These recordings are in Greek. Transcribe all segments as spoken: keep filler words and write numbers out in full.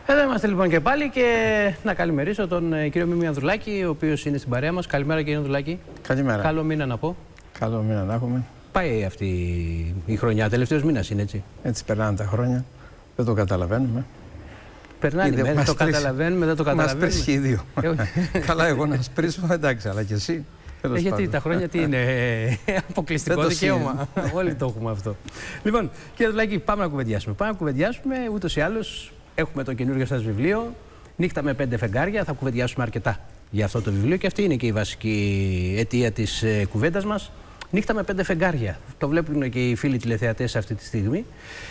Εδώ είμαστε λοιπόν και πάλι και να καλημερίσω τον κύριο Μίμη Ανδρουλάκη, ο οποίος είναι στην παρέα μας. Καλημέρα κύριε Ανδρουλάκη. Καλημέρα. Καλό μήνα να πω. Καλό μήνα να έχουμε. Πάει αυτή η χρονιά, τελευταίος μήνας είναι έτσι. Έτσι περνάνε τα χρόνια, δεν το καταλαβαίνουμε. Περνάνε οι μέρες, το καταλαβαίνουμε, δεν το καταλαβαίνουμε. Μας πέσει οι δύο. Καλά, εγώ να σπρίσω, εντάξει, αλλά και εσύ. Ε, γιατί τα χρόνια τι είναι, αποκλειστικό δικαίωμα. Όλοι το έχουμε αυτό. Λοιπόν, κύριε Ανδρουλάκη, πάμε να κουβεντιάσουμε. Πάμε να κουβεντιάσουμε ούτως ή άλλως. Έχουμε το καινούργιο σας βιβλίο, Νύχτα με πέντε φεγγάρια. Θα κουβεντιάσουμε αρκετά για αυτό το βιβλίο και αυτή είναι και η βασική αιτία της ε, κουβέντας μας. Νύχτα με πέντε φεγγάρια. Το βλέπουν και οι φίλοι τηλεθεατές αυτή τη στιγμή.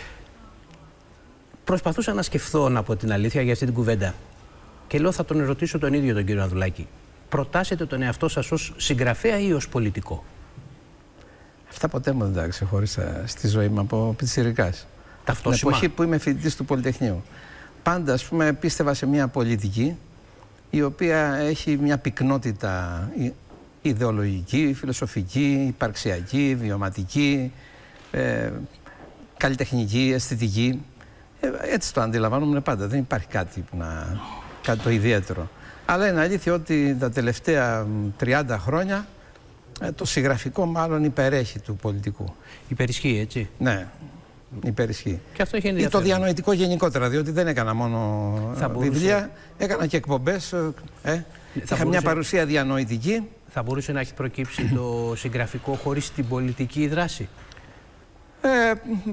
Προσπαθούσα να σκεφτώ, από την αλήθεια, για αυτή την κουβέντα. Και λέω, θα τον ρωτήσω τον ίδιο τον κύριο Ανδρουλάκη. Προτάσετε τον εαυτό σας ως συγγραφέα ή ως πολιτικό? Αυτά ποτέ μου δεν τα ξεχώρισα στη ζωή μου από πιτσιρικάς. Την εποχή που είμαι φοιτητής του Πολυτεχνείου. Πάντα, ας πούμε, πίστευα σε μια πολιτική η οποία έχει μια πυκνότητα ιδεολογική, φιλοσοφική, υπαρξιακή, βιωματική, ε, καλλιτεχνική, αισθητική. Ε, έτσι το αντιλαμβάνομαι πάντα. Δεν υπάρχει κάτι, που να, κάτι το ιδιαίτερο. Αλλά είναι αλήθεια ότι τα τελευταία τριάντα χρόνια ε, το συγγραφικό μάλλον υπερέχει του πολιτικού. Υπερισχύει, έτσι. Ναι. Υπερισχύει. Και αυτό έχει ή το διανοητικό γενικότερα, διότι δεν έκανα μόνο βιβλία, έκανα και εκπομπές. Ε, είχα μπορούσε... μια παρουσία διανοητική. Θα μπορούσε να έχει προκύψει το συγγραφικό χωρίς την πολιτική δράση? Ε,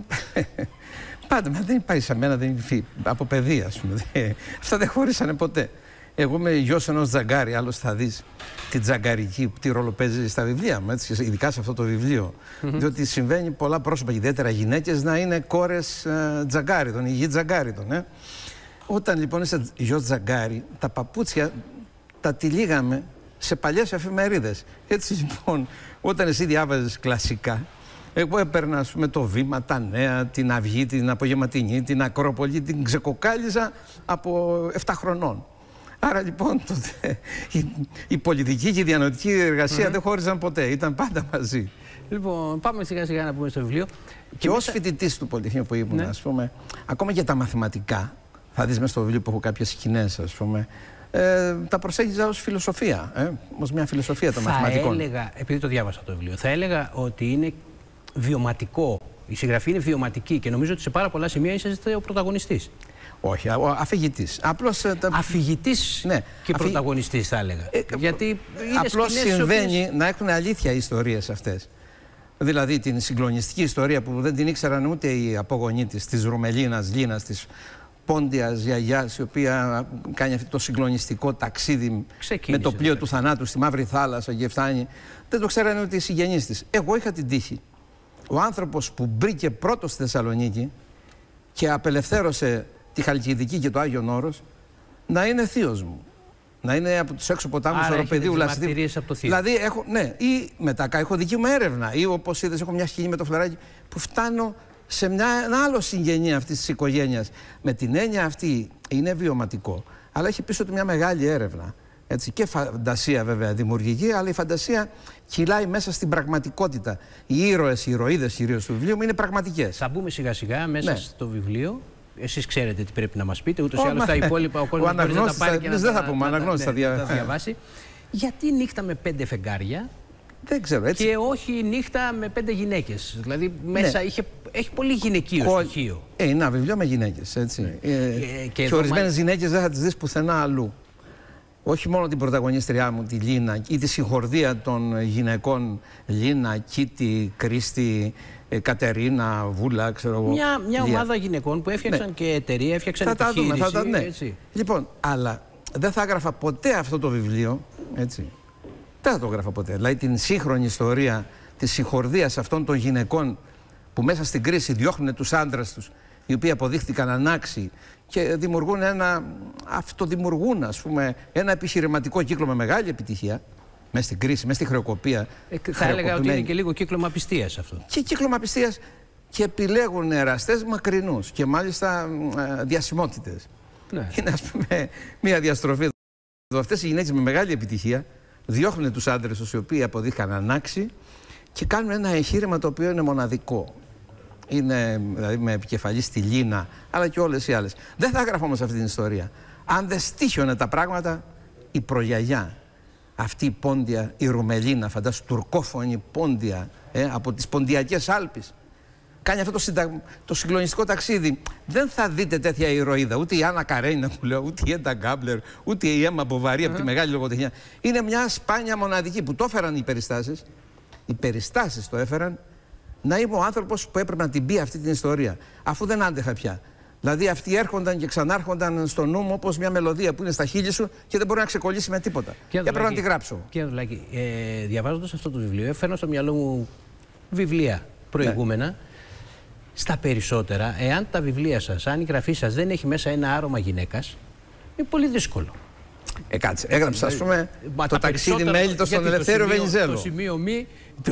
πάντα, μα δεν υπάρχει σε μένα, δεν είναι από παιδεία, ας πούμε. Αυτά δεν χωρίσανε ποτέ. Εγώ είμαι γιος ενός Τζαγκάρη, άλλος θα δεις τη τζαγκαρική, τι ρόλο παίζει στα βιβλία μου, έτσι, ειδικά σε αυτό το βιβλίο. Mm-hmm. Διότι συμβαίνει πολλά πρόσωπα, ιδιαίτερα γυναίκες, να είναι κόρες ε, Τζαγκάριδων, ηγοί Τζαγκάριδων. Ε. Όταν λοιπόν είσαι γιος Τζαγκάρη, τα παπούτσια τα τυλίγαμε σε παλιές εφημερίδες. Έτσι λοιπόν, όταν εσύ διάβαζες κλασικά, εγώ έπαιρνα, ας πούμε, το Βήμα, τα Νέα, την Αυγή, την Απογευματινή, την Ακρόπολη, την ξεκοκάλιζα από επτά χρονών. Άρα λοιπόν τότε, η, η πολιτική και η διανοητική εργασία mm-hmm. δεν χώριζαν ποτέ, ήταν πάντα μαζί. Λοιπόν, πάμε σιγά σιγά να πούμε στο βιβλίο. Και, και ως μετά... φοιτητής του Πολυτεχνείου που ήμουν, ναι. ας πούμε, ακόμα και τα μαθηματικά, θα δεις μέσα στο βιβλίο που έχω κάποιες σκηνές, ας πούμε, ε, τα προσέγγιζα ως φιλοσοφία, ε, ως μια φιλοσοφία των θα μαθηματικών. Θα έλεγα, επειδή το διάβασα το βιβλίο, θα έλεγα ότι είναι βιωματικό. Η συγγραφή είναι βιωματική και νομίζω ότι σε πάρα πολλά σημεία είσαστε ο πρωταγωνιστής. Όχι, αφηγητής. Απλώς, τα... Αφηγητής ναι. και Αφη... πρωταγωνιστής θα έλεγα. Ε, Γιατί απλώς συμβαίνει οποίες... να έχουν αλήθεια οι ιστορίες αυτές. Δηλαδή την συγκλονιστική ιστορία που δεν την ήξεραν ούτε οι απογονοί της, της Ρουμελίνας, Λίνας, της Πόντιας γιαγιάς, η οποία κάνει αυτό το συγκλονιστικό ταξίδι Ξεκίνησε, με το πλοίο δηλαδή. του θανάτου στη Μαύρη Θάλασσα και φτάνει. Δεν το ξέρανε ούτε οι συγγενείς της. Εγώ είχα την τύχη. Ο άνθρωπος που μπήκε πρώτος στη Θεσσαλονίκη και απελευθέρωσε τη Χαλκιδική και το Άγιον Όρος, να είναι θείος μου. Να είναι από τους έξω ποτάμους Οροπεδίου Λασδίου. Δηλαδή, έχω, ναι, ή μετά έχω δική μου έρευνα, ή όπως είδες, έχω μια σκηνή με το φλεράκι που φτάνω σε μια, ένα άλλο συγγενή αυτής της οικογένειας. Με την έννοια αυτή είναι βιωματικό, αλλά έχει πίσω του μια μεγάλη έρευνα. Έτσι, και φαντασία βέβαια δημιουργική, αλλά η φαντασία κυλάει μέσα στην πραγματικότητα. Οι ήρωες, οι ηρωίδες κυρίως του βιβλίου μου είναι πραγματικές. Θα μπούμε σιγά σιγά μέσα ναι. στο βιβλίο. Εσείς ξέρετε τι πρέπει να μας πείτε, ούτως ή άλλως τα υπόλοιπα ο κόσμος μπορεί να τα πάρει και να τα, θα πούμε, να, ναι, θα δια... να τα διαβάσει. Γιατί νύχτα με πέντε φεγγάρια δεν ξέρω, έτσι. και όχι νύχτα με πέντε γυναίκες? Δηλαδή μέσα ναι. είχε, έχει πολύ γυναικείο Κο... στοιχείο. Ε, είναι ένα βιβλίο με γυναίκες, έτσι. Ναι. Ε, και και, και ορισμένες μα... γυναίκες δεν θα τις δεις πουθενά αλλού. Όχι μόνο την πρωταγωνίστριά μου, τη Λίνα, ή τη συγχορδία των γυναικών Λίνα, Κίτη, Κρίστη, ε, Κατερίνα, Βούλα, ξέρω εγώ. Μια, μια ομάδα γυναικών που έφτιαξαν ναι. και εταιρεία, έφτιαξαν θα επιχείρηση. Θα τα δούμε, ναι. έτσι. Λοιπόν, αλλά δεν θα έγραφα ποτέ αυτό το βιβλίο, έτσι. Δεν θα το έγραφα ποτέ. Δηλαδή την σύγχρονη ιστορία της συγχορδίας αυτών των γυναικών που μέσα στην κρίση διώχνουν τους άντρες τους, οι οποίοι αποδείχτηκαν ανάξιοι και δημιουργούν ένα, αυτοδημιουργούν ας πούμε, ένα επιχειρηματικό κύκλο με μεγάλη επιτυχία, μέσα στην κρίση, μέσα στη χρεοκοπία. Ε, θα έλεγα ότι είναι και λίγο κύκλωμα πιστείας αυτό. Και κύκλωμα πιστείας και επιλέγουν εραστές μακρινούς και μάλιστα ε, διασημότητες. Ναι. Είναι ας πούμε μια διαστροφή. Αυτές οι γυναίκες με μεγάλη επιτυχία διώχνουν τους άντρες τους οι οποίοι αποδείχθηκαν ανάξιοι και κάνουν ένα εγχείρημα το οποίο είναι μοναδικό. είναι δηλαδή με επικεφαλή στη Λίνα, αλλά και όλες οι άλλες. Δεν θα έγραφα όμως αυτή την ιστορία αν δεν στήχιωνε τα πράγματα η προγιαγιά. Αυτή η πόντια, η Ρουμελίνα, φαντάσου, τουρκόφωνη πόντια ε, από τις Ποντιακές Άλπεις. Κάνει αυτό το, συντα... το συγκλονιστικό ταξίδι. Δεν θα δείτε τέτοια ηρωίδα. Ούτε η Άννα Καρένινα που λέω, ούτε η Έντα Γκάμπλερ, ούτε η Έμα Μποβαρή uh -huh. από τη μεγάλη λογοτεχνία. Είναι μια σπάνια μοναδική που το έφεραν οι περιστάσεις. Οι περιστάσεις το έφεραν να είμαι ο άνθρωπος που έπρεπε να την πει αυτή την ιστορία. Αφού δεν άντεχα πια. Δηλαδή αυτοί έρχονταν και ξανάρχονταν στο νου μου όπως μια μελωδία που είναι στα χείλη σου και δεν μπορεί να ξεκολλήσει με τίποτα. Και έπρεπε να τη γράψω. Κύριε Αδουλάκη, ε, διαβάζοντας αυτό το βιβλίο, έφερα στο μυαλό μου βιβλία προηγούμενα. Ναι. Στα περισσότερα, εάν τα βιβλία σας, αν η γραφή σας δεν έχει μέσα ένα άρωμα γυναίκας, είναι πολύ δύσκολο. Ε, κάτσε, έγραψα, ας πούμε, Μα το ταξίδι μέλιτο στον Ελευθέριο Βενιζέλο. Το σημείο μη, το...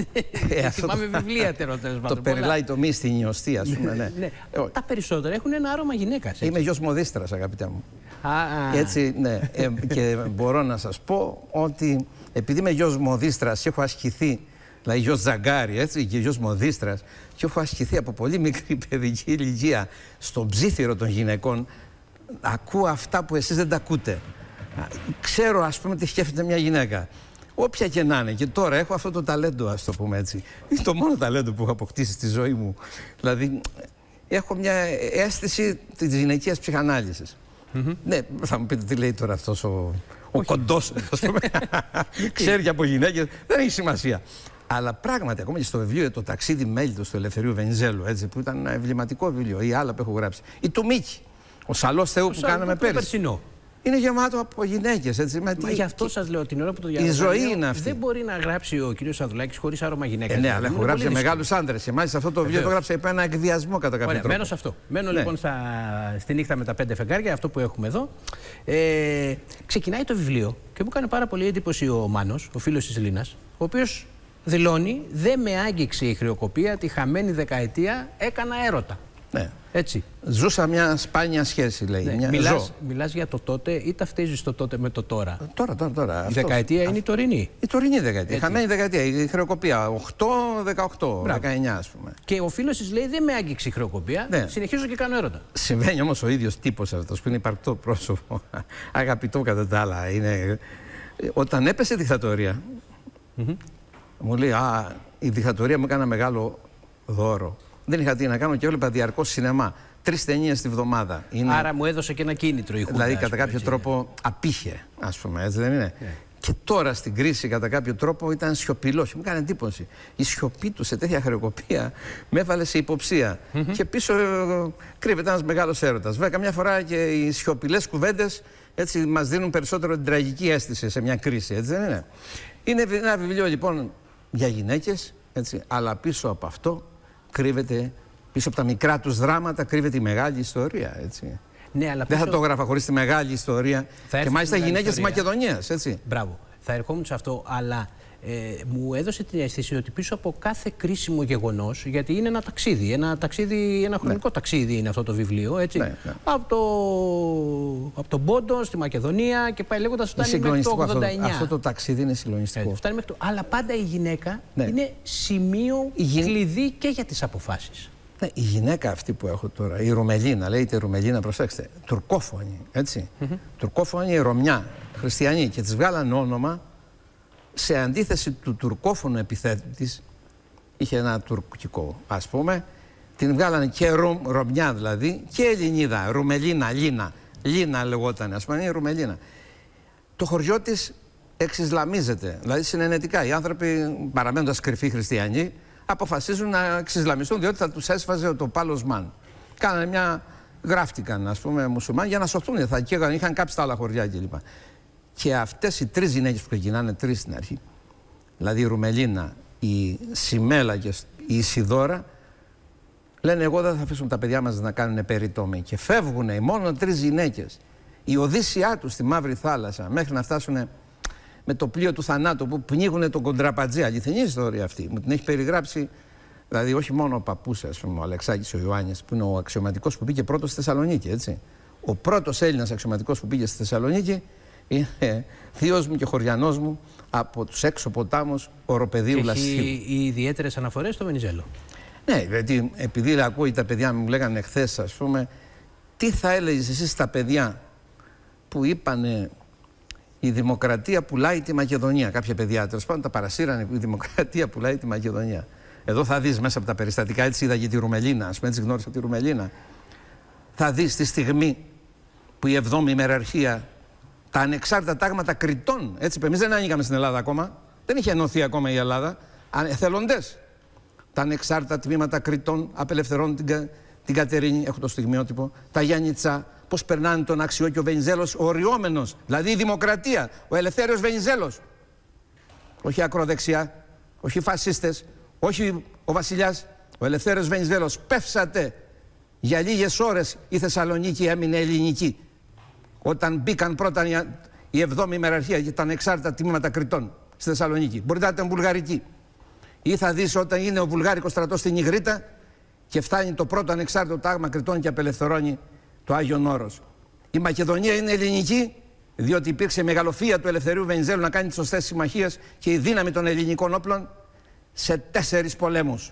ε, θυμάμαι βιβλία τέλος. Το περιλάει το μη στην ιωστή, ας πούμε, ναι. ναι. Τα περισσότερα έχουν ένα άρωμα γυναίκας. Έτσι. Είμαι γιος μοδίστρας, αγαπητέ μου. Α, α. Έτσι, ναι. ε, και μπορώ να σας πω ότι επειδή είμαι γιος μοδίστρας και έχω ασκηθεί, δηλαδή γιος Ζαγκάρη, έτσι, και γιος μοδίστρας, και έχω ασκηθεί από πολύ μικρή παιδική ηλικία στον ψήθυρο των γυναικών, ακούω αυτά που εσείς δεν τα ακούτε. Ξέρω, ας πούμε, τι σκέφτεται μια γυναίκα. Όποια και να είναι. Και τώρα έχω αυτό το ταλέντο, ας το πούμε έτσι. Είναι το μόνο ταλέντο που έχω αποκτήσει στη ζωή μου. Δηλαδή, έχω μια αίσθηση της γυναικείας ψυχανάλυσης. Mm-hmm. Ναι, θα μου πείτε τι λέει τώρα αυτός ο, ο κοντός, ας πούμε. Ξέρει και από γυναίκες. Δεν έχει σημασία. Αλλά πράγματι, ακόμα και στο βιβλίο το ταξίδι μέλιτος του Ελευθερίου Βενιζέλου, έτσι, που ήταν ένα εμβληματικό βιβλίο, ή άλλα που έχω γράψει. Ή του Μίκη, ο Σαλός Θεού που κάναμε πέρυσι. Είναι γεμάτο από γυναίκες, έτσι. Μα τι... γι' αυτό σας λέω την ώρα που το διαβάζω. Η ζωή είναι αυτή. Δεν μπορεί να γράψει ο κύριος Αδουλάκης χωρίς άρωμα γυναίκας. Ε, ναι, αλλά έχω γράψει για μεγάλους άντρες. Και μάλιστα αυτό το βιβλίο το γράψα υπό ένα εκβιασμό κατά κάποιο τρόπο. Μένω σε αυτό. Μένω ναι. λοιπόν στα... στη νύχτα με τα πέντε φεγγάρια, αυτό που έχουμε εδώ. Ε, ξεκινάει το βιβλίο και μου έκανε πάρα πολύ εντύπωση ο Μάνος, ο φίλος της Λίνας, ο οποίος δηλώνει: δεν με άγγιξε η χρεοκοπία, τη χαμένη δεκαετία έκανα έρωτα. Ναι. Έτσι. Ζούσα μια σπάνια σχέση, λέει. Ναι. Μια μιλάς, ζω. μιλάς για το τότε ή ταυτίζεις το τότε με το τώρα? Τώρα, τώρα, τώρα. Η αυτό, δεκαετία αυτό. Είναι η τωρινή. Η τωρινή δεκαετία. Η χαμένη δεκαετία. Η χρεοκοπία. οκτώ, δεκαοκτώ, δεκαεννιά, ας πούμε. Και ο φίλος της λέει: δεν με άγγιξε η χρεοκοπία. Ναι. Συνεχίζω και κάνω έρωτα. Συμβαίνει όμως ο ίδιος τύπος αυτός που είναι υπαρκτό πρόσωπο. Αγαπητό κατά τα άλλα. Είναι... Όταν έπεσε η δικτατορία, mm-hmm. μου λέει: α, η δικτατορία μου έκανε μεγάλο δώρο. Δεν είχα τι να κάνω και έβλεπα διαρκώς σινεμά. Τρεις ταινίες τη βδομάδα. Είναι... Άρα μου έδωσε και ένα κίνητρο η Χούντα. Δηλαδή, κατά κάποιο έτσι, τρόπο απήχε, ας πούμε, έτσι δεν είναι? Yeah. Και τώρα στην κρίση, κατά κάποιο τρόπο, ήταν σιωπηλός. Μου έκανε εντύπωση. Η σιωπή του σε τέτοια χρεοκοπία με έβαλε σε υποψία. Mm-hmm. Και πίσω ε, κρύβεται ένας μεγάλος έρωτας. Βέβαια, καμιά φορά και οι σιωπηλές κουβέντες μας δίνουν περισσότερο την τραγική αίσθηση σε μια κρίση, έτσι δεν είναι? Είναι ένα βιβλίο λοιπόν για γυναίκες, έτσι, αλλά πίσω από αυτό κρύβεται, πίσω από τα μικρά τους δράματα, κρύβεται η μεγάλη ιστορία, έτσι. Ναι, αλλά δεν πίσω... θα το έγραφα χωρίς τη μεγάλη ιστορία. Και μάλιστα γυναίκες της Μακεδονίας, έτσι. Μπράβο. Θα ερχόμουν σε αυτό, αλλά ε, μου έδωσε την αίσθηση ότι πίσω από κάθε κρίσιμο γεγονός, γιατί είναι ένα ταξίδι, ένα, ταξίδι, ένα χρονικό ναι. ταξίδι είναι αυτό το βιβλίο, έτσι. Ναι, ναι. Από, το, από τον Πόντο στη Μακεδονία και πάει λέγοντας φτάνει μέχρι το ογδόντα εννιά. Αυτό, αυτό το ταξίδι είναι συγκλονιστικό. Έτσι, μέχρι το... Αλλά πάντα η γυναίκα ναι. είναι σημείο η κλειδί και για τις αποφάσεις. Ναι, η γυναίκα αυτή που έχω τώρα, η Ρουμελίνα, λέγεται Ρουμελίνα, προσέξτε, τουρκόφωνη, έτσι. Mm-hmm. Τουρκόφωνη Ρωμιά, χριστιανή, και της βγάλαν όνομα σε αντίθεση του τουρκόφωνου επιθέτη της, είχε ένα τουρκικό, ας πούμε, την βγάλανε και Ρωμ, Ρωμιά δηλαδή, και Ελληνίδα, Ρουμελίνα, Λίνα, Λίνα λεγόταν, ας πούμε, είναι η Ρουμελίνα. Το χωριό της εξισλαμίζεται, δηλαδή συνενετικά, οι άνθρωποι παραμένοντας κρυφοί χριστιανοί, αποφασίζουν να εξισλαμιστούν διότι θα τους έσφαζε το πάλος μαν. Κάνανε μια... γράφτηκαν, ας πούμε, μουσουλμάνοι για να σωθούν. Θα καίγαν, είχαν κάψει τα άλλα χωριά κλπ. Και, και αυτές οι τρεις γυναίκες που ξεκινάνε, τρεις στην αρχή, δηλαδή η Ρουμελίνα, η Σιμέλα και η Ισιδώρα, λένε: εγώ δεν θα αφήσουμε τα παιδιά μας να κάνουν περιτόμοι. Και φεύγουν οι μόνο τρεις γυναίκες. Η οδύσσιά τους στη Μαύρη Θάλασσα μέχρι να φτάσουν με το πλοίο του θανάτου που πνίγουν τον Κοντραπατζή. Αληθινή ιστορία αυτή. Μου την έχει περιγράψει, δηλαδή, όχι μόνο ο παππούς, ας πούμε, ο Αλεξάκης ο Ιωάννης, που είναι ο αξιωματικός που πήγε πρώτος στη Θεσσαλονίκη, έτσι. Ο πρώτος Έλληνας αξιωματικός που πήγε στη Θεσσαλονίκη είναι θείος μου και χωριανός μου από τους έξω ποτάμους Οροπεδίου Λασίου. Έχει ιδιαίτερες αναφορές στο Βενιζέλο. Ναι, γιατί επειδή ακούει τα παιδιά μου λέγανε χθες, ας πούμε, τι θα έλεγες εσύ στα παιδιά που είπανε η δημοκρατία πουλάει τη Μακεδονία. Κάποια παιδιά τέλος πάντων τα παρασύρανε που η δημοκρατία πουλάει τη Μακεδονία. Εδώ θα δεις μέσα από τα περιστατικά, έτσι είδα και τη Ρουμελίνα, ας πούμε, έτσι γνώρισα τη Ρουμελίνα. Θα δεις τη στιγμή που η εβδόμη ημεραρχία, τα ανεξάρτητα τάγματα Κρητών, έτσι εμείς δεν άνοιγαμε στην Ελλάδα ακόμα, δεν είχε ενωθεί ακόμα η Ελλάδα, εθελοντές. Τα ανεξάρτητα τμήματα Κρητών απελευθερώνουν την, την Κατερίνη, έχω το στιγμιότυπο, τα Γιάννητσά, πώς περνάνε τον Αξιώκη ο Βενιζέλος, ο οριόμενος, δηλαδή η δημοκρατία, ο Ελευθέριος Βενιζέλος. Όχι ακροδεξιά, όχι φασίστες, όχι ο βασιλιάς, ο Ελευθέριος Βενιζέλος. Πέφσατε. Για λίγες ώρες η Θεσσαλονίκη έμεινε ελληνική. Όταν μπήκαν πρώτα η εβδόμη ημεραρχία και τα ανεξάρτητα τμήματα Κρητών στη Θεσσαλονίκη. Μπορεί να ήταν βουλγαρική. Ή θα δεις όταν είναι ο βουλγάρικος στρατός στην Ιγρήτα και φτάνει το πρώτο ανεξάρτητο τάγμα Κρητών και απελευθερώνει το Άγιον Όρος. Η Μακεδονία είναι ελληνική, διότι υπήρξε μεγαλοφία του Ελευθερίου Βενιζέλου να κάνει τις σωστές συμμαχίες και η δύναμη των ελληνικών όπλων σε τέσσερις πολέμους.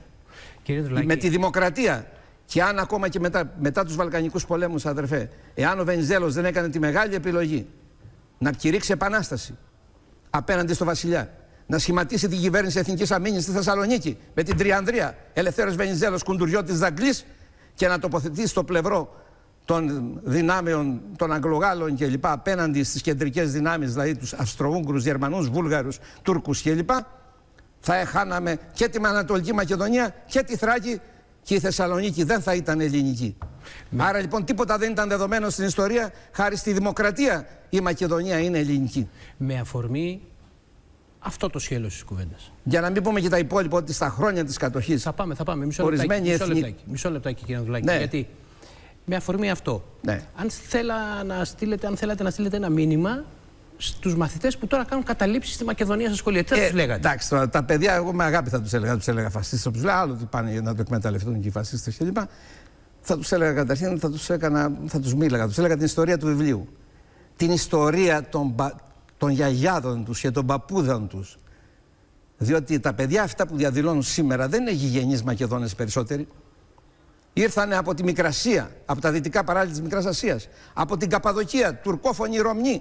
Με τη δημοκρατία. Και αν ακόμα και μετά, μετά τους Βαλκανικούς πολέμους, αδερφέ, εάν ο Βενιζέλος δεν έκανε τη μεγάλη επιλογή να κηρύξει επανάσταση απέναντι στο βασιλιά, να σχηματίσει την κυβέρνηση Εθνικής Αμήνης στη Θεσσαλονίκη με την Τριανδρία, Ελευθέρος Βενιζέλος, κουντουριώτης Δαγκλής, και να τοποθετήσει στο πλευρό των δυνάμεων των Αγγλογάλων κλπ. Απέναντι στις κεντρικές δυνάμεις, δηλαδή τους Αυστροούγγρους, Γερμανούς, Βούλγαρους, Τούρκους κλπ. Θα έχαναμε και την Ανατολική Μακεδονία και τη Θράκη και η Θεσσαλονίκη δεν θα ήταν ελληνική. Με... Άρα λοιπόν τίποτα δεν ήταν δεδομένο στην ιστορία. Χάρη στη δημοκρατία η Μακεδονία είναι ελληνική. Με αφορμή αυτό το σχέλος της κουβέντας. Για να μην πούμε και τα υπόλοιπα, ότι στα χρόνια της κατοχής. Θα πάμε, θα πάμε. Μισό λεπτάκι, μισό εθνική... λεπτάκι, μισό λεπτάκι κύριε Ανδρουλάκη. Ναι. Γιατί με αφορμή αυτό, ναι. αν, θέλα να στείλετε, αν θέλατε να στείλετε ένα μήνυμα στους μαθητές που τώρα κάνουν καταλήψεις στη Μακεδονία στα σχολεία, τι θα ε, τους λέγατε? Εντάξει, τώρα, τα παιδιά, εγώ με αγάπη θα τους έλεγα, τους έλεγα φασίστες, τους λέω άλλο ότι πάνε να το εκμεταλλευτούν και οι φασίστες κλπ. Θα τους έλεγα καταρχήν, θα τους, έκανα, θα τους μίλαγα, τους έλεγα την ιστορία του βιβλίου. Την ιστορία των, των γιαγιάδων τους και των παππούδων τους. Διότι τα παιδιά αυτά που διαδηλώνουν σήμερα δεν είναι γηγενείς Μακεδόνες περισσότεροι. Ήρθανε από τη Μικρασία, από τα δυτικά παράλια της Μικράς Ασίας, από την Καπαδοκία, τουρκόφωνοι Ρωμνοί.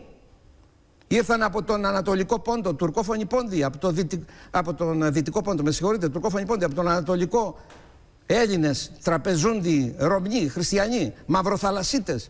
Ήρθαν από τον Ανατολικό Πόντο, τουρκόφωνοι Πόντοι, από, το δυτικ... από τον Δυτικό Πόντο, με συγχωρείτε, τουρκόφωνοι Πόντοι, από τον Ανατολικό Έλληνες, Τραπεζούντοι, Ρωμνοί, Χριστιανοί, Μαυροθαλασσίτες.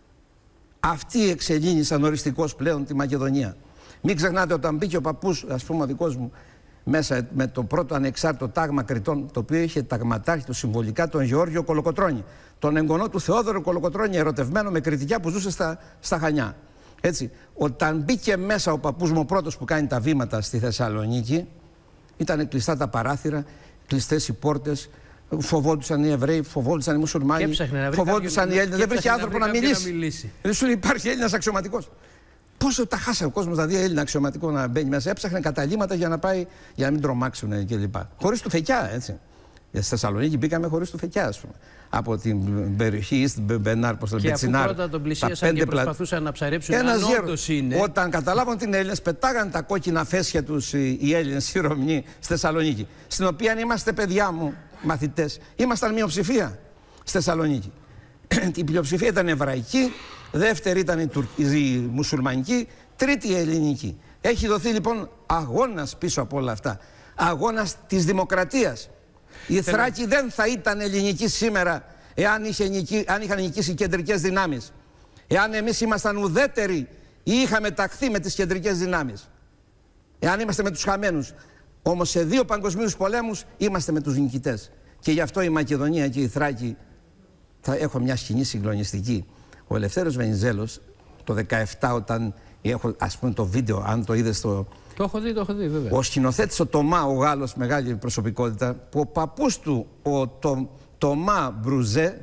Αυτοί εξελίνησαν οριστικώς πλέον τη Μακεδονία. Μην ξεχνάτε, όταν μπήκε ο παππούς, ας πούμε ο δικός μου, μέσα με το πρώτο ανεξάρτητο τάγμα Κρητών, το οποίο είχε ταγματάρχη του συμβολικά τον Γεώργιο Κολοκοτρώνη, τον εγγονό του Θεόδωρο Κολοκοτρώνη, ερωτευμένο με κριτικιά, που ζούσε στα, στα Χανιά. Έτσι, όταν μπήκε μέσα ο παππούς μου, ο πρώτος που κάνει τα βήματα στη Θεσσαλονίκη, ήταν κλειστά τα παράθυρα, κλειστές οι πόρτες, φοβόντουσαν οι Εβραίοι, φοβόντουσαν οι Μουσουλμάνοι, φοβόντουσαν οι Έλληνες. Δεν βρήκε άνθρωπο να μιλήσει. Να μιλήσει. Δεν σου λέει υπάρχει Έλληνας αξιωματικός. Πόσο τα χάσε ο κόσμος να δει Έλληνα αξιωματικό να μπαίνει μέσα. Έψαχνε καταλήμματα για να πάει, για να μην τρομάξουν κλπ. Χωρίς του Φεκιά, έτσι. Στη Θεσσαλονίκη μπήκαμε χωρίς του Φεκιά, ας πούμε. Από την περιοχή East Μπενάρ, πώς το λέμε, Μπετσινάρ. Και αφού πρώτα τον πλησίασαν και προσπαθούσαν να ψαρέψουν αν όντως είναι. Όταν καταλάβαν την Έλληνες, πετάγαν τα κόκκινα φέσια τους οι Έλληνες, οι Ρωμνοί, στη Θεσσαλονίκη. Στην οποία είμαστε, παιδιά μου, μαθητές, ήμασταν μειοψηφία στη Θεσσαλονίκη. Η πλειοψηφία ήταν εβραϊκή, δεύτερη ήταν η, Τουρ... η μουσουλμανική, τρίτη η ελληνική. Έχει δοθεί λοιπόν αγώνας πίσω από όλα αυτά. Αγώνας της δημοκρατίας. Η Θέλω... Θράκη δεν θα ήταν ελληνική σήμερα εάν, είχε νικη... αν είχαν νικήσει οι κεντρικές δυνάμεις. Εάν εμείς ήμασταν ουδέτεροι ή είχαμε ταχθεί με τις κεντρικές δυνάμεις. Εάν είμαστε με τους χαμένους. Όμως σε δύο παγκοσμίους πολέμους είμαστε με τους νικητές. Και γι' αυτό η Μακεδονία και η Θράκη θα έχω μια σκηνή συγκλονιστική. Ο Ελευθέρος Βενιζέλος το δεκαεπτά, όταν έχω, ας πούμε, το βίντεο, αν το είδες το... Το έχω δει, το έχω δει, βέβαια. Ο σκηνοθέτης ο Τομά, ο Γάλλος, μεγάλη προσωπικότητα, που ο παππούς του, ο το, Τομά Μπρουζέ,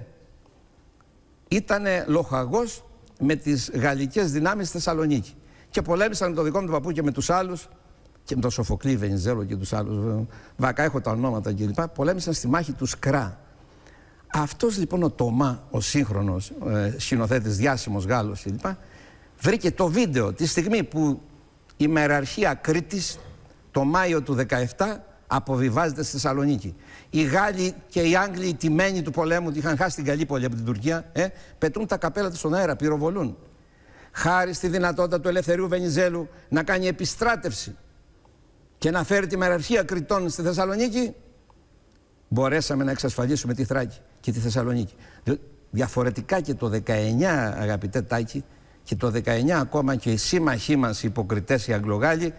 ήταν λοχαγός με τις γαλλικές δυνάμεις στη Θεσσαλονίκη. Και πολέμησαν με τον δικό μου τον παππού και με τους άλλους, και με τον Σοφοκλή Βενιζέλο και τους άλλους, Βακά, έχω τα ονόματα κλπ. Πολέμησαν στη μάχη του Σκρά. Αυτός λοιπόν ο Τομά, ο σύγχρονος ε, σκηνοθέτης, διάσημος Γάλλος κλπ. Βρήκε το βίντεο τη στιγμή που η μεραρχία Κρήτης το Μάιο του δεκαεπτά αποβιβάζεται στη Θεσσαλονίκη. Οι Γάλλοι και οι Άγγλοι, οι τιμένοι του πολέμου, είχαν χάσει την Γαλλίπολη από την Τουρκία, ε, πετούν τα καπέλα τους στον αέρα, πυροβολούν. Χάρη στη δυνατότητα του Ελευθερίου Βενιζέλου να κάνει επιστράτευση και να φέρει τη μεραρχία Κρητών στη Θεσσαλονίκη, μπορέσαμε να εξασφαλίσουμε τη Θράκη και τη Θεσσαλονίκη. Διαφορετικά και το δεκαεννιά, αγαπητέ Τάκη, και το δεκαεννιά ακόμα και οι σύμμαχοί μας, οι υποκριτές, οι Αγγλογάλοι,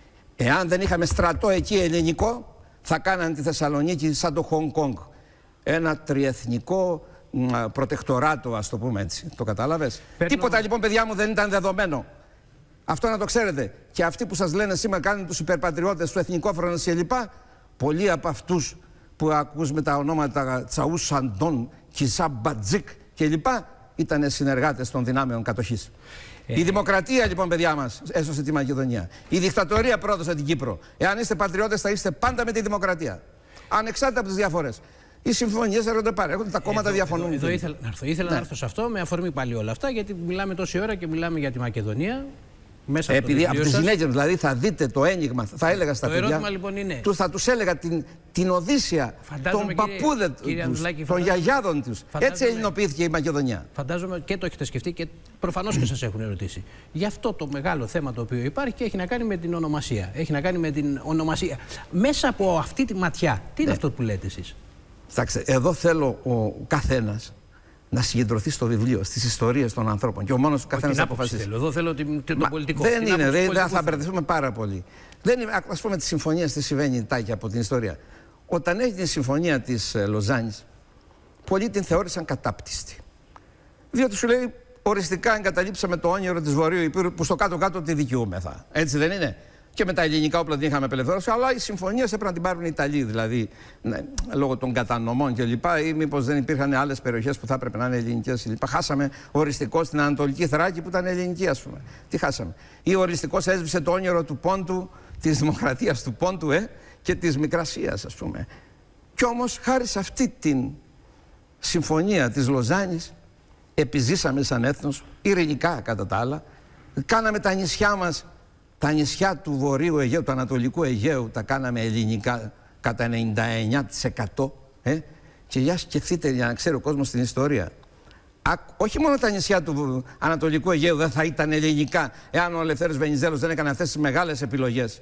εάν δεν είχαμε στρατό εκεί ελληνικό, θα κάνανε τη Θεσσαλονίκη σαν το Χονγκ Κονγκ. Ένα τριεθνικό μ, προτεκτοράτο, ας το πούμε έτσι. Το κατάλαβες? Παίρνω... Τίποτα λοιπόν, παιδιά μου, δεν ήταν δεδομένο. Αυτό να το ξέρετε. Και αυτοί που σας λένε σήμερα κάνουν τους υπερπατριώτες, του εθνικόφρονες κλπ. Πολλοί από αυτούς που ακούς με τα ονόματα Τσαού Σαντών, Κισά Μπατζίκ κλπ. Ήταν συνεργάτες των δυνάμεων κατοχής. Ε... Η δημοκρατία λοιπόν, παιδιά μας, έσωσε τη Μακεδονία. Η δικτατορία πρόδωσε την Κύπρο. Εάν είστε πατριώτες, θα είστε πάντα με τη δημοκρατία. Ανεξάρτητα από τις διαφορές. Οι συμφωνίες έρχονται παρέχονται, τα κόμματα εδώ, διαφωνούν. Εδώ, εδώ ήθελα να έρθω, ήθελα ναι. να έρθω σε αυτό με αφορμή πάλι όλα αυτά, γιατί μιλάμε τόση ώρα και μιλάμε για τη Μακεδονία. Μέσα επειδή από, από τις γυναίκες, δηλαδή, θα δείτε το ένιγμα, θα έλεγα στα το παιδιά. Το ερώτημα λοιπόν είναι. Τους, θα τους έλεγα την, την Οδύσσια των παππούδων τους, των γιαγιάδων τους. Έτσι ελληνοποιήθηκε η Μακεδονία. Φαντάζομαι και το έχετε σκεφτεί και προφανώς και σας έχουν ερωτήσει. Γι' αυτό το μεγάλο θέμα το οποίο υπάρχει και έχει να κάνει με την ονομασία. Έχει να κάνει με την ονομασία. Μέσα από αυτή τη ματιά, τι είναι ναι. αυτό που λέτε εσείς? Κοιτάξτε, εδώ θέλω ο καθένας να συγκεντρωθεί στο βιβλίο, στις ιστορίες των ανθρώπων. Και ο μόνος του καθένας να αποφασίσει. Θέλω. Εδώ θέλω την, την, το πολιτικό. Δεν είναι, δεν, δεν θα μπερδευτούμε πάρα πολύ. Δεν είναι, ας πούμε, τη συμφωνία τι συμβαίνει, Τάκη, από την ιστορία. Όταν έγινε η συμφωνία της Λοζάνης, πολλοί την θεώρησαν κατάπτυστη. Διότι σου λέει, οριστικά εγκαταλείψαμε το όνειρο της Βορείου Υπήρου που στο κάτω-κάτω τη δικαιούμεθα. Έτσι δεν είναι? Και με τα ελληνικά όπλα την είχαμε απελευθερώσει, αλλά οι συμφωνίες έπρεπε να την πάρουν οι Ιταλοί, δηλαδή ναι, λόγω των κατανομών κλπ. Ή μήπως δεν υπήρχαν άλλες περιοχές που θα έπρεπε να είναι ελληνικές κλπ. Χάσαμε οριστικό στην Ανατολική Θράκη που ήταν ελληνική, ας πούμε. Τι χάσαμε? Ή οριστικός έσβησε το όνειρο του Πόντου, της δημοκρατίας του Πόντου ε, και της Μικρασίας, ας πούμε. Κι όμως, χάρη σε αυτή την συμφωνία της Λοζάνης, επιζήσαμε σαν έθνος, ειρηνικά κατά τα άλλα, κάναμε τα νησιά μας. Τα νησιά του Βορείου Αιγαίου, του Ανατολικού Αιγαίου, τα κάναμε ελληνικά κατά ενενήντα εννιά τοις εκατό. Ε? Και για σκεφτείτε, για να ξέρει ο κόσμος την ιστορία. Α, όχι μόνο τα νησιά του Ανατολικού Αιγαίου δεν θα ήταν ελληνικά, εάν ο Ελευθέριος Βενιζέλος δεν έκανε αυτές τις μεγάλες επιλογές.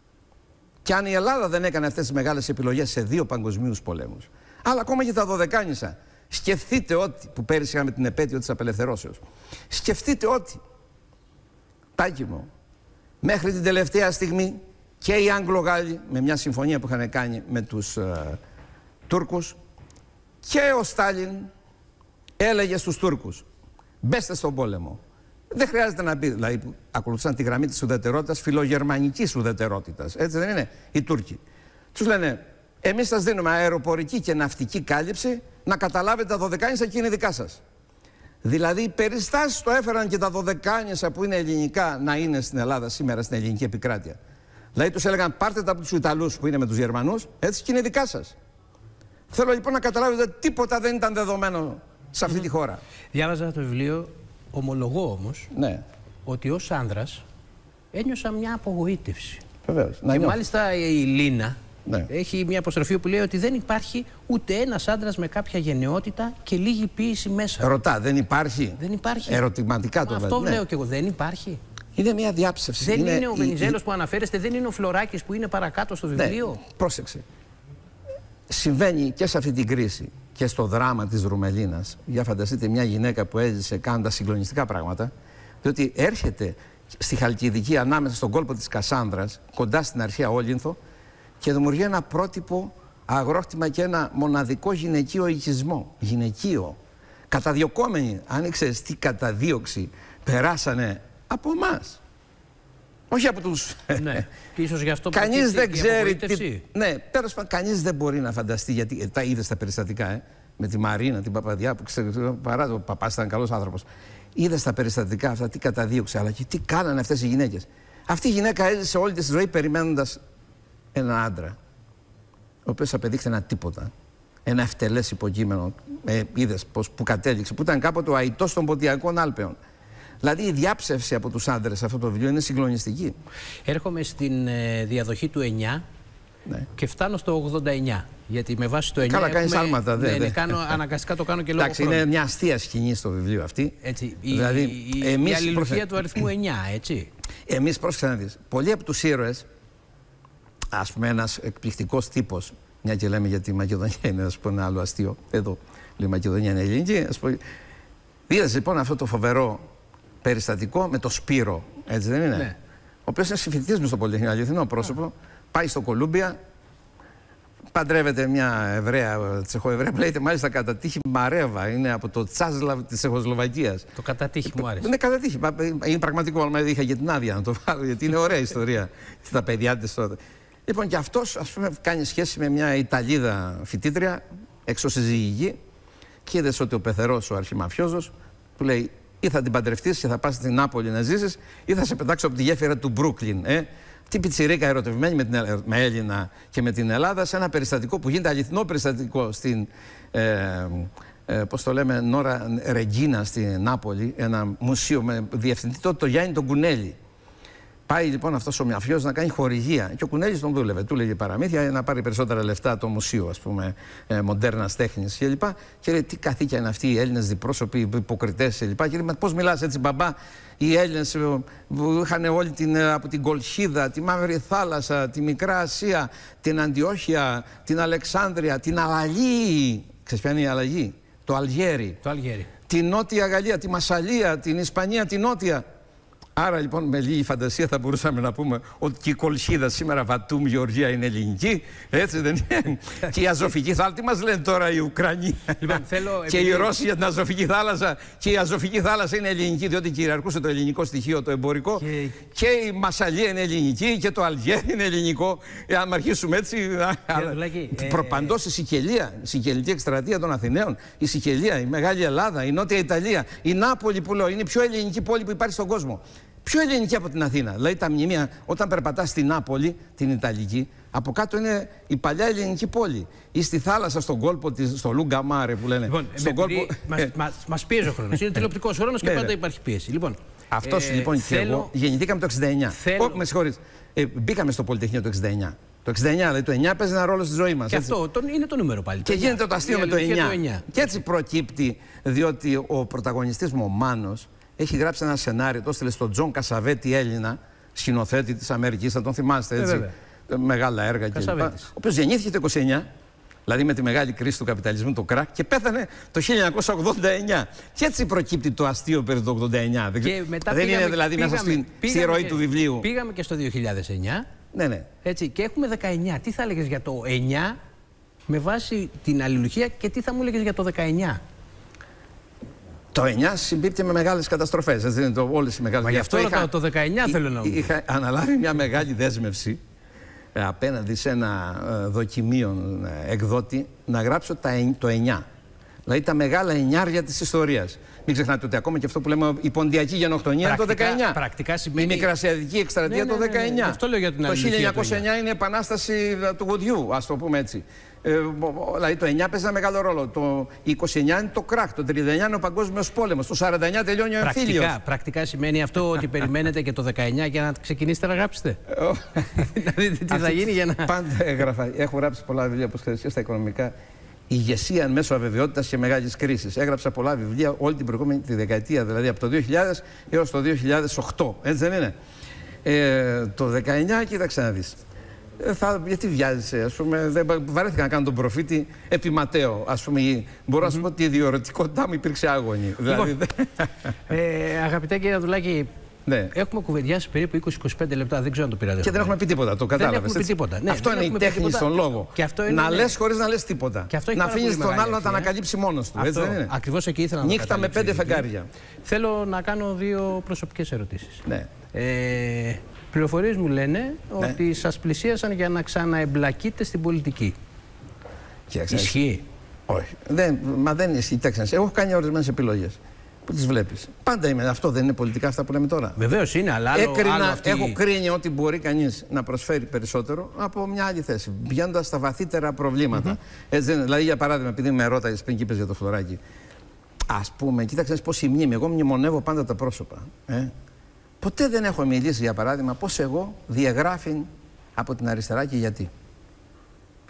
Και αν η Ελλάδα δεν έκανε αυτές τις μεγάλες επιλογές σε δύο παγκοσμίους πολέμους. Αλλά ακόμα και τα Δωδεκάνησα. Σκεφτείτε ότι, που πέρυσι είχαμε την επέτειο της απελευθερώσεως. Σκεφτείτε ότι, Τάκη μου, μέχρι την τελευταία στιγμή και οι Άγγλο-Γάλλοι, με μια συμφωνία που είχαν κάνει με τους ε, Τούρκους, και ο Στάλιν έλεγε στους Τούρκους, μπέστε στον πόλεμο. Δεν χρειάζεται να πει, δηλαδή ακολουθούσαν τη γραμμή της ουδετερότητας, φιλογερμανικής ουδετερότητας. Έτσι δεν είναι οι Τούρκοι? Τους λένε, εμείς σας δίνουμε αεροπορική και ναυτική κάλυψη, να καταλάβετε τα Δωδεκάνησα και είναι δικά σας. Δηλαδή οι περιστάσεις το έφεραν και τα Δωδεκάνησα που είναι ελληνικά να είναι στην Ελλάδα σήμερα, στην ελληνική επικράτεια. Δηλαδή τους έλεγαν, πάρτε τα από τους Ιταλούς που είναι με τους Γερμανούς, έτσι, και είναι δικά σας. Θέλω λοιπόν να καταλάβετε ότι τίποτα δεν ήταν δεδομένο σε αυτή mm. τη χώρα. Διάβαζα το βιβλίο, ομολογώ όμως, ναι. ότι ως άνδρας ένιωσα μια απογοήτευση. Βεβαίως. Και νιώθω. Μάλιστα η Λίνα ναι. έχει μια αποστροφή που λέει ότι δεν υπάρχει ούτε ένας άντρας με κάποια γενναιότητα και λίγη ποίηση μέσα. Ρωτά, δεν υπάρχει. Δεν υπάρχει. Ερωτηματικά το αυτό ναι. λέω και εγώ, δεν υπάρχει. Είναι μια διάψευση. Δεν είναι, είναι ο Βενιζέλος η... που αναφέρεστε, δεν είναι ο Φλωράκης που είναι παρακάτω στο βιβλίο. Ναι. Πρόσεξε. Συμβαίνει και σε αυτή την κρίση και στο δράμα της Ρουμελίνας. Για φανταστείτε μια γυναίκα που έζησε κάνοντας συγκλονιστικά πράγματα, διότι έρχεται στη Χαλκιδική ανάμεσα στον κόλπο της Κασάνδρας, κοντά στην αρχαία Όλυνθο, και δημιουργεί ένα πρότυπο αγρόκτημα και ένα μοναδικό γυναικείο οικισμό. Γυναικείο. Καταδιωκόμενοι. Αν ήξερες τι καταδίωξη περάσανε από εμάς. Όχι από τους... Ναι. Και ίσως γι' αυτό κανείς δεν ξέρει τι... Ναι, τέλος πάντων, κανείς δεν μπορεί να φανταστεί, γιατί ε, τα είδε στα περιστατικά, ε, με τη Μαρίνα, την Παπαδιά, που ξέρω, παρά το παπάς ήταν καλός άνθρωπος. Είδε στα περιστατικά αυτά τι καταδίωξε, αλλά και τι κάνανε αυτές οι γυναίκες. Αυτή η γυναίκα έζησε όλη τη ζωή περιμένοντας έναν άντρα, ο οποίος απεδείχθη ένα τίποτα. Ένα ευτελές υποκείμενο, ε, είδες πώς, που κατέληξε, που ήταν κάποτε ο αητός των Ποτιακών Άλπαιων. Δηλαδή η διάψευση από τους άντρες σε αυτό το βιβλίο είναι συγκλονιστική. Έρχομαι στην ε, διαδοχή του εννιά, Ναι. Και φτάνω στο ογδόντα εννιά. Γιατί με βάση το εννιά. Καλά, κάνεις άλματα, ναι, δε, ναι, δε. κάνω, αναγκαστικά το κάνω και λόγω Εντάξει, χρόνου. είναι μια αστεία σκηνή στο βιβλίο αυτή. Έτσι, δηλαδή, η, η, εμείς η αλληλουχία προσε... του αριθμού εννιά, έτσι. Εμείς, πρόσεξε να δεις, πολλοί από τους ήρωες, ας πούμε ένας εκπληκτικός τύπος, μια και λέμε για τη Μακεδονία, είναι ας πούμε, ένα άλλο αστείο, εδώ λέει η Μακεδονία είναι ελληνική, ας πούμε. Είδες λοιπόν αυτό το φοβερό περιστατικό με το Σπύρο, έτσι δεν είναι? Ναι. Ο οποίος είναι συμφοιτητής μου στο Πολυτεχνείο, αληθινό πρόσωπο, yeah. πάει στο Κολούμπια, παντρεύεται μια Εβραία, Τσεχοεβραία, που λέγεται μάλιστα κατά τύχη Μαρέβα, είναι από το Τσάσλαβ της Τσεχοσλοβακίας. Το κατά τύχη μου άρεσε. Είναι κατά τύχη, είναι πραγματικό, αλλά είχα και την άδεια να το βάλω, γιατί είναι ωραία ιστορία στα παιδιά της τότε. Λοιπόν, και αυτός, ας πούμε, κάνει σχέση με μια Ιταλίδα φοιτήτρια, εξωσυζυγική, και είδες ότι ο πεθερός, ο αρχιμαφιόζος, του λέει ή θα την παντρευτείς και θα πας στην Νάπολη να ζήσεις, ή θα σε πετάξω από τη γέφυρα του Μπρούκλιν. Ε? Αυτή η πιτσιρίκα ερωτευμένη με, την, με Έλληνα και με την Ελλάδα, σε ένα περιστατικό που γίνεται αληθινό περιστατικό στην, ε, ε, πώς το λέμε, Νόρα Ρεγκίνα στην Νάπολη, ένα μουσείο με διευθυντή τότε το Γιάννη τον Κουνέλη. Πάει λοιπόν αυτός ο μαφιός να κάνει χορηγία και ο Κουνέλης τον δούλευε. Του λέγε παραμύθια για να πάρει περισσότερα λεφτά το μουσείο, ας πούμε, ε, μοντέρνας τέχνης κλπ. Και λέει: τι καθήκια είναι αυτοί οι Έλληνες διπρόσωποι, υποκριτές κλπ. Και λέει: πώς μιλάς έτσι, μπαμπά, οι Έλληνες που είχαν όλη την, από την Κολχίδα, τη Μαύρη Θάλασσα, τη Μικρά Ασία, την Αντιόχεια, την Αλεξάνδρεια, την Αλλαγή. Ξέρεις ποια είναι η Αλλαγή? Το Αλγέρι. Το Αλγέρι. Την Νότια Γαλλία, τη Μασσαλία, την Ισπανία, την Νότια. Άρα λοιπόν με λίγη φαντασία θα μπορούσαμε να πούμε ότι και η Κολχίδα σήμερα, Βατούμ, Γεωργία, είναι ελληνική. Έτσι δεν είναι? Και η Αζωφική θάλασσα, τι μας λένε τώρα οι Ουκρανοί? Λοιπόν, θέλω, και οι Ρώσοι για την Αζωφική θάλασσα. Και η Αζωφική θάλασσα είναι ελληνική, διότι κυριαρχούσε το ελληνικό στοιχείο, το εμπορικό. Και, και η Μασσαλία είναι ελληνική και το Αλγέρι είναι ελληνικό. Ε, αν αρχίσουμε έτσι. ε, Προπαντός η Σικελία, η Σικελική εκστρατεία των Αθηναίων, η Σικελία, η Μεγάλη Ελλάδα, η Νότια Ιταλία, η Νάπολη που λέω είναι η πιο ελληνική πόλη που υπάρχει στον κόσμο. Πιο ελληνική από την Αθήνα. Δηλαδή τα μνημεία, όταν περπατάς στην Νάπολη, την Ιταλική, από κάτω είναι η παλιά ελληνική πόλη. Ή στη θάλασσα, στον κόλπο της, στο Λουγκαμάρε που λένε. Λοιπόν, στον κόλπο... μας, μας, μας πιέζει ο χρόνος. Είναι τηλεοπτικός χρόνος και πάντα υπάρχει πίεση. Λοιπόν, αυτός ε, λοιπόν θέλω... και εγώ γεννηθήκαμε το εξήντα εννιά. Θέλω... Oh, με συγχωρείς. Ε, μπήκαμε στο Πολυτεχνείο το εξήντα εννιά. Το εξήντα εννιά, δηλαδή το εννιά παίζει ένα ρόλο στη ζωή μας. Και έτσι. Αυτό τον, είναι το νούμερο πάλι. Και γίνεται το αστείο με το εννιά. Και έτσι προκύπτει, διότι ο πρωταγωνιστής μου, ο Μάνος, έχει γράψει ένα σενάριο, το έστειλε στον Τζον Κασαβέτη, Έλληνα, σκηνοθέτη της Αμερικής, θα τον θυμάστε έτσι. Ε, μεγάλα έργα κλπ. Ο οποίος γεννήθηκε το είκοσι εννιά, δηλαδή με τη μεγάλη κρίση του καπιταλισμού, το κράκ, και πέθανε το χίλια εννιακόσια ογδόντα εννιά. Και έτσι προκύπτει το αστείο περί το ογδόντα εννιά. Και μετά δεν πήγαμε, είναι δηλαδή πήγαμε, μέσα στην πήγαμε, ροή και, του βιβλίου. Πήγαμε και στο δύο χιλιάδες εννιά. Ναι, ναι. Έτσι, και έχουμε δεκαεννιά. Τι θα έλεγες για το εννιά με βάση την αλληλουχία και τι θα μου έλεγες για το δεκαεννιά? Το εννιά συμπίπτει με μεγάλες καταστροφές. Έτσι είναι το, όλες οι μεγάλες. Μα γι' αυτό είχα, το δεκαεννιά θέλω να μου. Είχα αναλάβει μια μεγάλη δέσμευση ε, απέναντι σε ένα ε, δοκιμίο ε, εκδότη να γράψω τα, το εννιά. Δηλαδή τα μεγάλα εννιάρια της ιστορίας. Μην ξεχνάτε ότι ακόμα και αυτό που λέμε η ποντιακή γενοκτονία είναι το δεκαεννιά. Πρακτικά σημαίνει... Η μικρασιατική εκστρατεία ναι, ναι, ναι, ναι, το δεκαεννιά. Αυτό λέω για την το χίλια εννιακόσια εννιά είναι η επανάσταση του Γουδιού, ας το πούμε έτσι. Ε, δηλαδή το εννιά παίζει ένα μεγάλο ρόλο. Το είκοσι εννιά είναι το κράκ, το τριάντα εννιά είναι ο παγκόσμιος πόλεμος, το σαράντα εννιά τελειώνει ο εμφύλιος. Πρακτικά, πρακτικά σημαίνει αυτό ότι περιμένετε και το δεκαεννιά για να ξεκινήσετε να γράψετε? Να δείτε τι θα γίνει για να... Πάντα έγραφα, έχω γράψει πολλά βιβλία όπως ξέρεις και στα οικονομικά. Ηγεσία εν μέσω αβεβαιότητας και μεγάλης κρίσης. Έγραψα πολλά βιβλία όλη την προηγούμενη τη δεκαετία, δηλαδή από το δύο χιλιάδες έως το δύο χιλιάδες οκτώ. Έτσι δεν είναι? Ε, το δεκαεννιά, κοίταξε να δεις. Ε, θα, γιατί βιάζεσαι, ας πούμε, δεν βαρέθηκα να κάνω τον προφήτη επί Ματέο. Ας πούμε, μπορώ να σου πω ότι η ιδιωτικότητά μου υπήρξε άγωνη. Δηλαδή, λοιπόν, ε, αγαπητέ κύριε Αδουλάκη, ναι. Έχουμε κουβεντιάσει περίπου είκοσι με είκοσι πέντε λεπτά, δεν ξέρω αν το πήρατε. Και δεν έχουμε πει τίποτα, το κατάλαβες. Δεν έχουμε πει τίποτα. Ναι, αυτό είναι η τέχνη στον λόγο. Και αυτό είναι, να ναι. λες χωρίς να λες τίποτα. Να αφήνεις τον άλλο να τα ανακαλύψει μόνος του. Έτσι δεν είναι? Ακριβώς εκεί ήθελα να το νύχτα με πέντε φεγγάρια. Θέλω να κάνω δύο προσωπικές ερωτήσεις. Ναι. Ε, πληροφορίες μου λένε ναι. ότι σας πλησίασαν για να ξαναεμπλακείτε στην πολιτική. Κοίταξε. Ισχύει? Όχι. Δεν, μα δεν ισχύει. Κοίταξε. Έχω κάνει ορισμένες επιλογές. Που τις βλέπεις. Πάντα είμαι. Αυτό δεν είναι πολιτικά αυτά που λέμε τώρα. Βεβαίως είναι, αλλά άλλο, Έκρινα, άλλο αυτή... έχω κρίνει ότι μπορεί κανείς να προσφέρει περισσότερο από μια άλλη θέση. Πηγαίνοντας στα βαθύτερα προβλήματα. Mm-hmm. Έτσι, δηλαδή, για παράδειγμα, επειδή με ρώταγες πριν και είπες για το φλωράκι. Ας πούμε, κοίταξε πώς η μνήμη. Εγώ μνημονεύω πάντα τα πρόσωπα. Ε. Ποτέ δεν έχω μιλήσει, για παράδειγμα, πώς εγώ διαγράφην από την αριστερά και γιατί.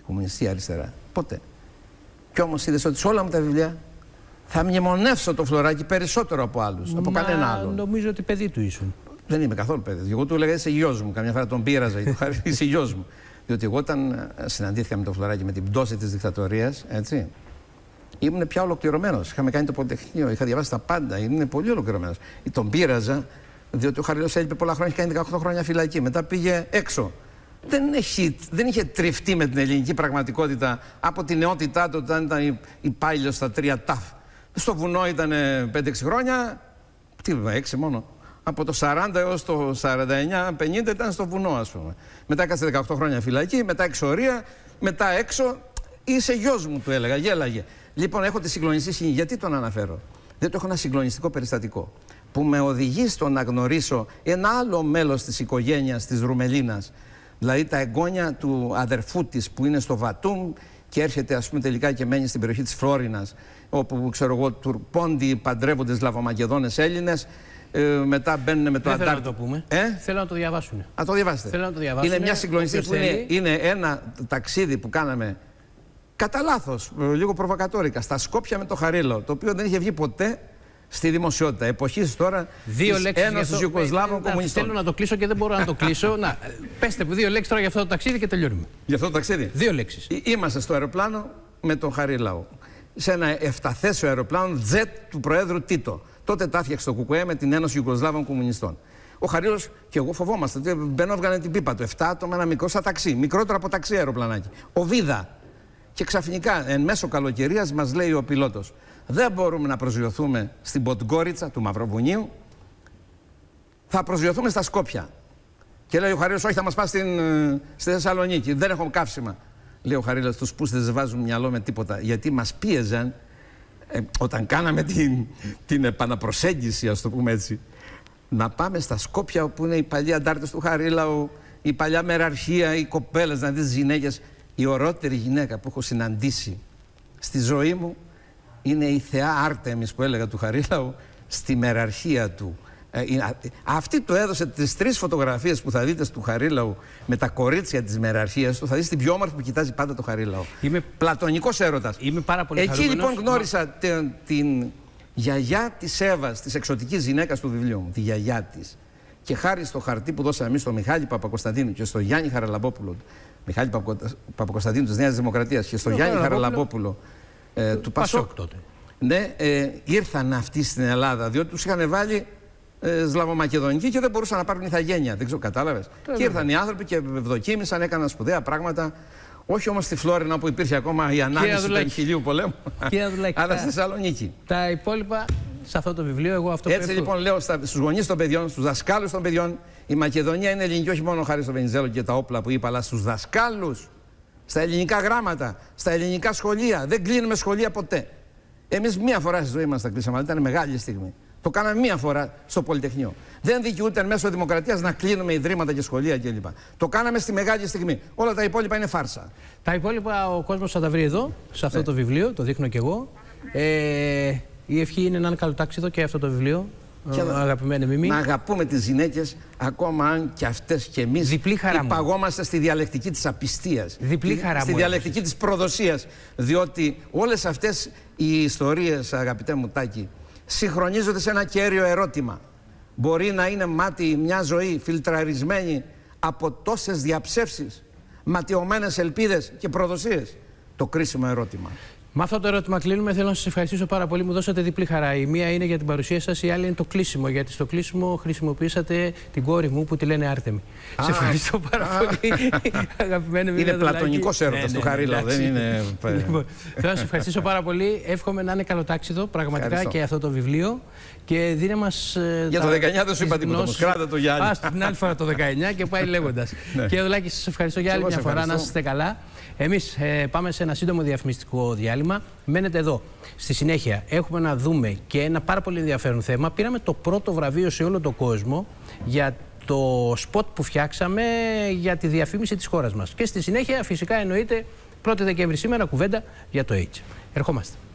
κομμουνιστική αριστερά. Ποτέ. Κι όμως είδες ότι σε όλα μου τα βιβλία θα μνημονεύσω το Φλωράκη περισσότερο από άλλους, από κανένα άλλο. Νομίζω ότι παιδί του ήσουν. Δεν είμαι καθόλου παιδί. Εγώ του έλεγα είσαι γιος μου. Καμιά φορά τον πείραζα. Είσαι γιος μου. Διότι εγώ όταν συναντήθηκα με το Φλωράκη με την πτώση της δικτατορίας, έτσι, ήμουν πια ολοκληρωμένος. Είχαμε κάνει το Πολυτεχνείο, είχα διαβάσει τα πάντα. Ήμουν πολύ ολοκληρωμένος. Τον πείραζα, διότι ο Χαριλάος έλειπε πολλά χρόνια, είχε κάνει δεκαοκτώ χρόνια φυλακή. Μετά πήγε έξω. Δεν, έχει, δεν είχε τριφτεί με την ελληνική πραγματικότητα από την νεότητά του όταν ήταν υπάλληλος στα τρία ταφ. Στο βουνό ήταν πέντε έξι χρόνια. Τι είπα, έξι μόνο. Από το σαράντα έως το σαράντα εννιά πενήντα ήταν στο βουνό, ας πούμε. Μετά έκασε δεκαοκτώ χρόνια φυλακή, μετά εξορία, μετά έξω. Είσαι γιος μου, του έλεγα, γέλαγε. Λοιπόν, έχω τη συγκλονιστική σκηνή. Γιατί τον αναφέρω? Διότι έχω ένα συγκλονιστικό περιστατικό που με οδηγεί στο να γνωρίσω ένα άλλο μέλος της οικογένειας της Ρουμελίνας. Δηλαδή τα εγγόνια του αδερφού της που είναι στο Βατούμ και έρχεται, ας πούμε, τελικά και μένει στην περιοχή της Φλόρινας, όπου, ξέρω εγώ, Τουρκπόντιοι παντρεύονται Σλαβομακεδόνες Έλληνες. Ε, μετά μπαίνουν με το Αντάρτικο. Αντάρ... Θέλω να το πούμε. Ε? Θέλω να το διαβάσουν. Α, το διαβάσετε. Θέλω να το διαβάσουν. Είναι μια συγκλονιστική που είναι, είναι ένα ταξίδι που κάναμε κατά λάθος, λίγο προβοκατόρικα, στα Σκόπια με το Χαρίλαο, το οποίο δεν είχε βγει ποτέ στη δημοσιότητα. Εποχής τώρα της Ένωσης Ιουγκοσλάβων Κομμουνιστών. Θέλω να το κλείσω και δεν μπορώ να το κλείσω. Να, πέστε δύο λέξεις τώρα για αυτό το ταξίδι και τελειώνουμε. Για αυτό το ταξίδι. Δύο λέξεις. Είμαστε στο αεροπλάνο με τον Χαρίλαο. Σε ένα εφταθέσιο αεροπλάνο τζετ του Προέδρου Τίτο. Τότε τα έφτιαξε το Κουκουέ με την Ένωση Ιουγκοσλάβων Κομμουνιστών. Ο Χαρίλαος και εγώ φοβόμαστε. Μπαίνω, έβγανε την πίπα του. εφτά άτομα, ένα μικρό σαν ταξί. Μικρότερο από ταξί αεροπλανάκι. Ο Βίδα. Και ξαφνικά, εν μέσω καλοκαιρίας, μας λέει ο πιλότος: δεν μπορούμε να προσγειωθούμε στην Ποντγκόριτσα του Μαυροβουνίου. Θα προσγειωθούμε στα Σκόπια. Και λέει ο Χαρίλαος: όχι, θα μας πάει στην, στη Θεσσαλονίκη. Δεν έχω καύσιμα. Λέει ο Χαρίλαος: τους πούστες δεν βάζουν μυαλό με τίποτα. Γιατί μας πίεζαν ε, όταν κάναμε την, την επαναπροσέγγιση, ας το πούμε έτσι, να πάμε στα Σκόπια όπου είναι οι παλιοί αντάρτες του Χαρίλαου, η παλιά μεραρχία, οι κοπέλες, να δεις τις γυναίκες. Η ωραιότερη γυναίκα που έχω συναντήσει στη ζωή μου είναι η θεά Άρτεμις που έλεγα του Χαρίλαου στη μεραρχία του. Ε, αυτή του έδωσε τις τρεις φωτογραφίες που θα δείτε του Χαρίλαου με τα κορίτσια της μεραρχίας του. Θα δεις την πιο όμορφη που κοιτάζει πάντα το Χαρίλαο. Είμαι πλατωνικός έρωτας. Είμαι πάρα πολύ Εκεί χαρούμενος. λοιπόν γνώρισα την, την γιαγιά της Εύας, της εξωτικής γυναίκας του βιβλίου μου. Τη γιαγιά της. Και χάρη στο χαρτί που δώσαμε εμείς στο Μιχάλη Παπακοσταντίνου και στο Γιάννη Χαραλαμπόπουλο. Μιχάλη Παπακοσταντίνου της Νέας Δημοκρατίας και στο Γιάννη Χαραλαμπόπουλο ε, του Πασόκ. τότε. Ναι, ε, ήρθαν αυτοί στην Ελλάδα διότι τους είχαν βάλει ε, Σλαβομακεδονική και δεν μπορούσαν να πάρουν ηθαγένεια. Δεν ξέρω, κατάλαβες. Το και ήρθαν οι άνθρωποι και ευδοκίμησαν, έκαναν σπουδαία πράγματα. Όχι όμως στη Φλόρινα που υπήρχε ακόμα η ανάμειξη του εμφυλίου πολέμου, αλλά στη Θεσσαλονίκη. Τα υπόλοιπα σε αυτό το βιβλίο, εγώ αυτό Έτσι λοιπόν λέω στους γονείς των παιδιών, στους δασκάλους των παιδιών, η Μακεδονία είναι ελληνική όχι μόνο χάρη στο Βενιζέλο και τα όπλα που είπα, αλλά στους δασκάλους, στα ελληνικά γράμματα, στα ελληνικά σχολεία. Δεν κλείνουμε σχολεία ποτέ. Εμείς μία φορά στη ζωή μας τα κλείσαμε, αλλά ήταν μεγάλη στιγμή. Το κάναμε μία φορά στο Πολυτεχνείο. Δεν δικαιούται εν μέσω δημοκρατίας να κλείνουμε ιδρύματα και σχολεία κλπ. Το κάναμε στη μεγάλη στιγμή. Όλα τα υπόλοιπα είναι φάρσα. Τα υπόλοιπα ο κόσμος θα τα βρει εδώ, σε αυτό ναι. το βιβλίο, το δείχνω κι εγώ. Ε, η ευχή είναι να είναι καλοτάξιδο και αυτό το βιβλίο. Και αγαπημένη Μίμη. Να αγαπούμε τις γυναίκες, ακόμα αν και αυτές και εμείς υπαγόμαστε στη διαλεκτική της απιστίας. Διπλή χαρά στη μου διαλεκτική έπαιζες. της προδοσίας. Διότι όλες αυτές οι ιστορίες, αγαπητέ μου Τάκη, συγχρονίζονται σε ένα κέριο ερώτημα. Μπορεί να είναι μάτι μια ζωή φιλτραρισμένη από τόσες διαψεύσεις, ματιωμένες ελπίδες και προδοσίες. Το κρίσιμο ερώτημα. Με αυτό το ερώτημα κλείνουμε. Θέλω να σας ευχαριστήσω πάρα πολύ. Μου δώσατε διπλή χαρά. Η μία είναι για την παρουσία σας, η άλλη είναι το κλείσιμο. Γιατί στο κλείσιμο χρησιμοποιήσατε την κόρη μου που τη λένε Άρτεμη. Σε ευχαριστώ πάρα α, πολύ. Αγαπημένη μου. Είναι πλατωνικός έρωτας ναι, ναι, του Χαρίλαου. Δεν είναι. Λοιπόν, θέλω να σας ευχαριστήσω πάρα πολύ. Εύχομαι να είναι καλοτάξιδο πραγματικά ευχαριστώ. Και αυτό το βιβλίο. Και δίνε μας. Για τα, το δεκαεννιά δεν σου είπα τίποτα. Κράτα το για άλλη. Α, την άλλη φορά το δεκαεννιά και πάει λέγοντας. Κύριε Δουλάκη, σας ευχαριστώ για άλλη μια φορά. Να είστε καλά. Εμείς ε, πάμε σε ένα σύντομο διαφημιστικό διάλειμμα. Μένετε εδώ. Στη συνέχεια έχουμε να δούμε και ένα πάρα πολύ ενδιαφέρον θέμα. Πήραμε το πρώτο βραβείο σε όλο τον κόσμο για το σποτ που φτιάξαμε για τη διαφήμιση της χώρας μας. Και στη συνέχεια φυσικά εννοείται πρώτη Δεκέμβρη σήμερα κουβέντα για το AIDS. Ερχόμαστε.